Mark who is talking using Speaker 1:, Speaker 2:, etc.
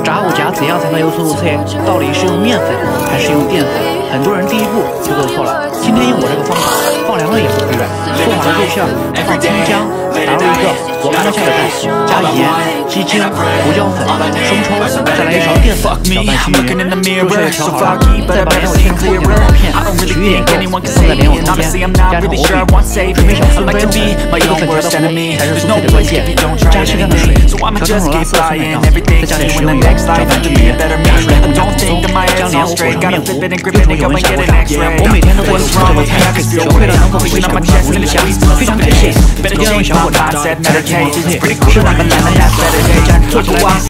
Speaker 1: 炸物夹怎样才能有所有菜？到底是用面粉还是用淀粉？很多人第一步就做错了。今天用我这个方法，放2个也不会软。做好了肉馅，放葱姜，打入一个我刚刚下的蛋，加盐、鸡精、胡椒粉、生抽，再来1勺淀粉，搅拌均匀。肉馅调好了，再把没有切成厚片的薄片取一点肉，放在莲藕中间，加上藕饼，准备小4分钟。这个粉条的糊才是酥脆的关键。加适量的水，调成乳酪色400克，再加点食用油，搅拌均匀，压出来厚酱汁，将莲藕裹上面糊，为什么有人想过它？我每天都在做这道菜，小亏了能否为小满足福利家，非常感谢。一定要用小火炸，来点甜口酥脆，吃完本来能压死，做出来。